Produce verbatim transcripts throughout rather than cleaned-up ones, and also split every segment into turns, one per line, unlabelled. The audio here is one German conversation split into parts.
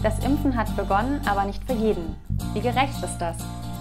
Das Impfen hat begonnen, aber nicht für jeden. Wie gerecht ist das?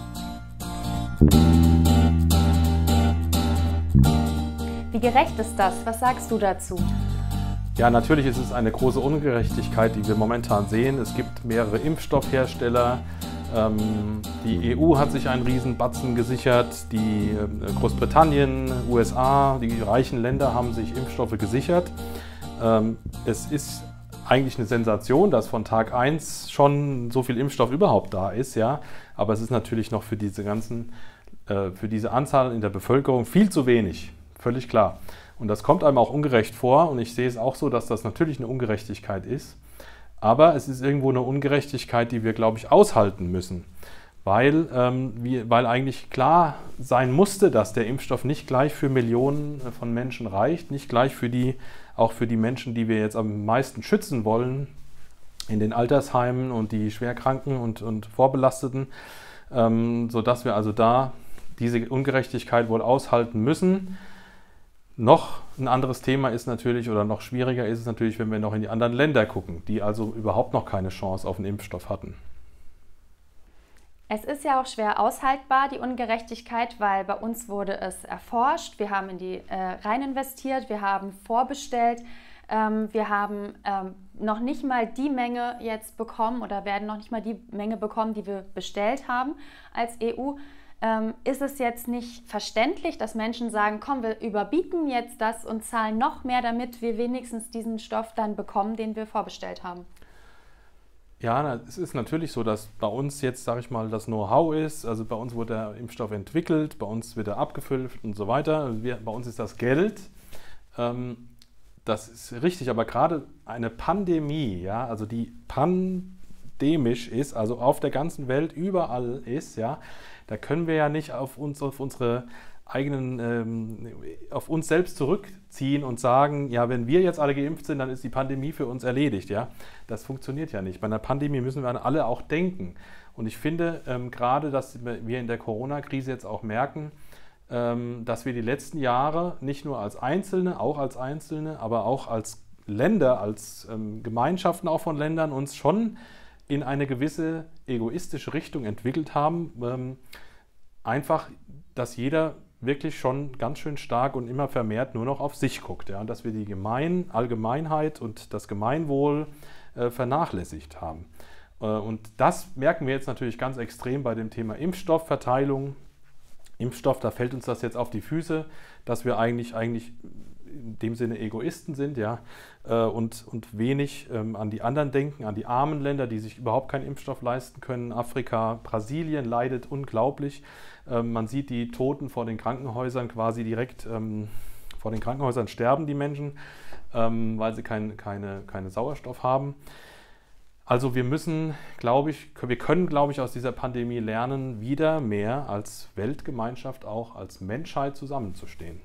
Wie gerecht ist das? Was sagst du dazu?
Ja, natürlich ist es eine große Ungerechtigkeit, die wir momentan sehen. Es gibt mehrere Impfstoffhersteller. Die E U hat sich einen Riesenbatzen gesichert. Die Großbritannien, U S A, die reichen Länder haben sich Impfstoffe gesichert. Es ist eigentlich eine Sensation, dass von Tag eins schon so viel Impfstoff überhaupt da ist, ja. Aber es ist natürlich noch für diese ganzen, für diese Anzahl in der Bevölkerung viel zu wenig, völlig klar. Und das kommt einem auch ungerecht vor und ich sehe es auch so, dass das natürlich eine Ungerechtigkeit ist. Aber es ist irgendwo eine Ungerechtigkeit, die wir, glaube ich, aushalten müssen. Weil, ähm, wir, weil eigentlich klar sein musste, dass der Impfstoff nicht gleich für Millionen von Menschen reicht, nicht gleich für die, auch für die Menschen, die wir jetzt am meisten schützen wollen, in den Altersheimen und die Schwerkranken und, und Vorbelasteten, ähm, sodass wir also da diese Ungerechtigkeit wohl aushalten müssen. Noch ein anderes Thema ist natürlich, oder noch schwieriger ist es natürlich, wenn wir noch in die anderen Länder gucken, die also überhaupt noch keine Chance auf einen Impfstoff hatten.
Es ist ja auch schwer aushaltbar, die Ungerechtigkeit, weil bei uns wurde es erforscht, wir haben in die äh, rein investiert, wir haben vorbestellt, ähm, wir haben ähm, noch nicht mal die Menge jetzt bekommen oder werden noch nicht mal die Menge bekommen, die wir bestellt haben als E U. Ähm, ist es jetzt nicht verständlich, dass Menschen sagen, komm, wir überbieten jetzt das und zahlen noch mehr, damit wir wenigstens diesen Stoff dann bekommen, den wir vorbestellt haben?
Ja, es ist natürlich so, dass bei uns jetzt, sage ich mal, das Know-how ist. Also bei uns wurde der Impfstoff entwickelt, bei uns wird er abgefüllt und so weiter. Wir, bei uns ist das Geld. Ähm, das ist richtig, aber gerade eine Pandemie, ja, also die pandemisch ist, also auf der ganzen Welt überall ist, ja, da können wir ja nicht auf, uns, auf unsere eigenen, ähm, auf uns selbst zurückziehen und sagen, ja, wenn wir jetzt alle geimpft sind, dann ist die Pandemie für uns erledigt, ja. Das funktioniert ja nicht. Bei einer Pandemie müssen wir an alle auch denken. Und ich finde ähm, gerade, dass wir in der Corona-Krise jetzt auch merken, ähm, dass wir die letzten Jahre nicht nur als Einzelne, auch als Einzelne, aber auch als Länder, als ähm, Gemeinschaften auch von Ländern uns schon in eine gewisse egoistische Richtung entwickelt haben. Ähm, einfach, dass jeder wirklich schon ganz schön stark und immer vermehrt nur noch auf sich guckt. Ja? Und dass wir die Gemein Allgemeinheit und das Gemeinwohl äh, vernachlässigt haben. Äh, und das merken wir jetzt natürlich ganz extrem bei dem Thema Impfstoffverteilung. Impfstoff, da fällt uns das jetzt auf die Füße, dass wir eigentlich, eigentlich in dem Sinne Egoisten sind, ja, äh, und, und wenig ähm, an die anderen denken, an die armen Länder, die sich überhaupt keinen Impfstoff leisten können. Afrika, Brasilien leidet unglaublich. Ähm, man sieht die Toten vor den Krankenhäusern quasi direkt, ähm, vor den Krankenhäusern sterben die Menschen, ähm, weil sie kein, keine, keine Sauerstoff haben. Also wir müssen, glaube ich, wir können, glaube ich, aus dieser Pandemie lernen, wieder mehr als Weltgemeinschaft, auch als Menschheit zusammenzustehen.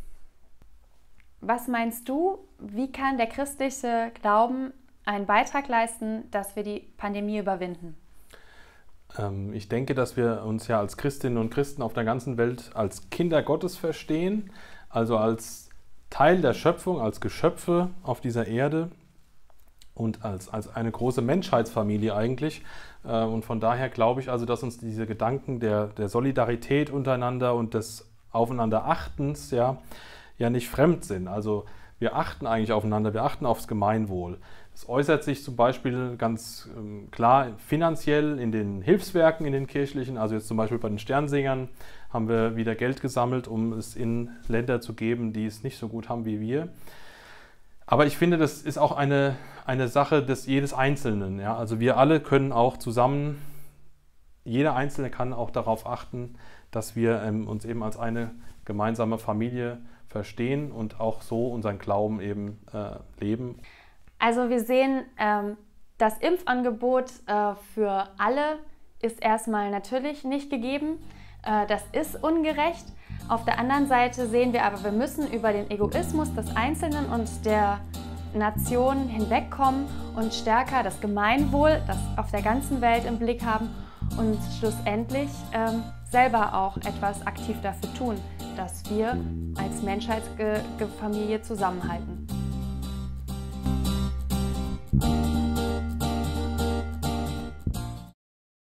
Was meinst du, wie kann der christliche Glauben einen Beitrag leisten, dass wir die Pandemie überwinden?
Ähm, ich denke, dass wir uns ja als Christinnen und Christen auf der ganzen Welt als Kinder Gottes verstehen, also als Teil der Schöpfung, als Geschöpfe auf dieser Erde und als, als eine große Menschheitsfamilie eigentlich. Äh, und von daher glaube ich also, dass uns diese Gedanken der, der Solidarität untereinander und des Aufeinanderachtens, ja, ja nicht fremd sind. Also wir achten eigentlich aufeinander, wir achten aufs Gemeinwohl. Das äußert sich zum Beispiel ganz ähm, klar finanziell in den Hilfswerken, in den kirchlichen, also jetzt zum Beispiel bei den Sternsingern haben wir wieder Geld gesammelt, um es in Länder zu geben, die es nicht so gut haben wie wir. Aber ich finde, das ist auch eine, eine Sache des jedes Einzelnen. Ja? Also wir alle können auch zusammen, jeder Einzelne kann auch darauf achten, dass wir ähm, uns eben als eine gemeinsame Familie verstehen und auch so unseren Glauben eben äh, leben.
Also wir sehen, ähm, das Impfangebot äh, für alle ist erstmal natürlich nicht gegeben. Äh, das ist ungerecht. Auf der anderen Seite sehen wir aber, wir müssen über den Egoismus des Einzelnen und der Nation hinwegkommen und stärker das Gemeinwohl, das auf der ganzen Welt im Blick haben und schlussendlich ähm, selber auch etwas aktiv dafür tun, dass wir als Menschheitsfamilie zusammenhalten.